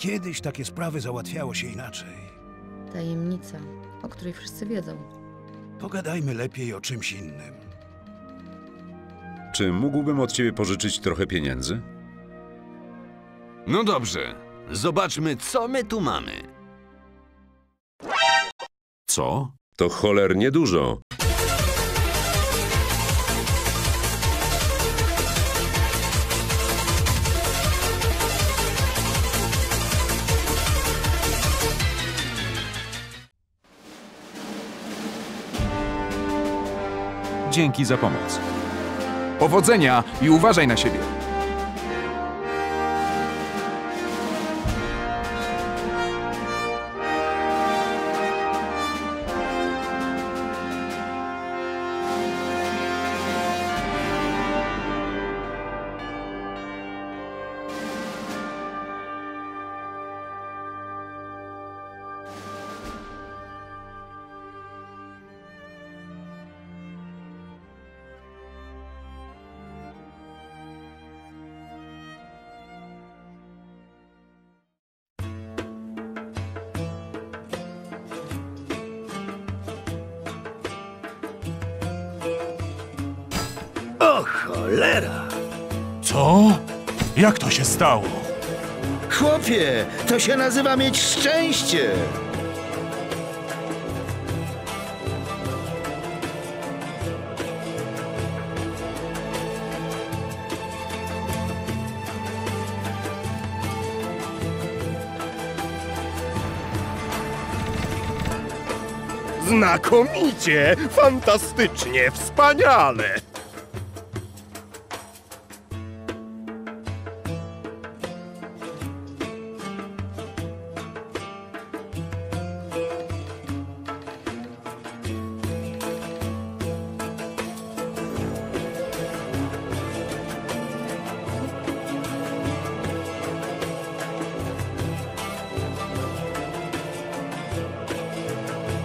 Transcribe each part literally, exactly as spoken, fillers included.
Kiedyś takie sprawy załatwiało się inaczej. Tajemnica, o której wszyscy wiedzą. Pogadajmy lepiej o czymś innym. Czy mógłbym od ciebie pożyczyć trochę pieniędzy? No dobrze. Zobaczmy, co my tu mamy. Co? To cholernie dużo. Dzięki za pomoc. Powodzenia i uważaj na siebie. O cholera! Co? Jak to się stało? Chłopie, to się nazywa mieć szczęście! Znakomicie! Fantastycznie! Wspaniale!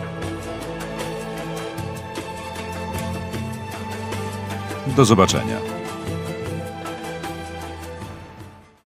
Do zobaczenia.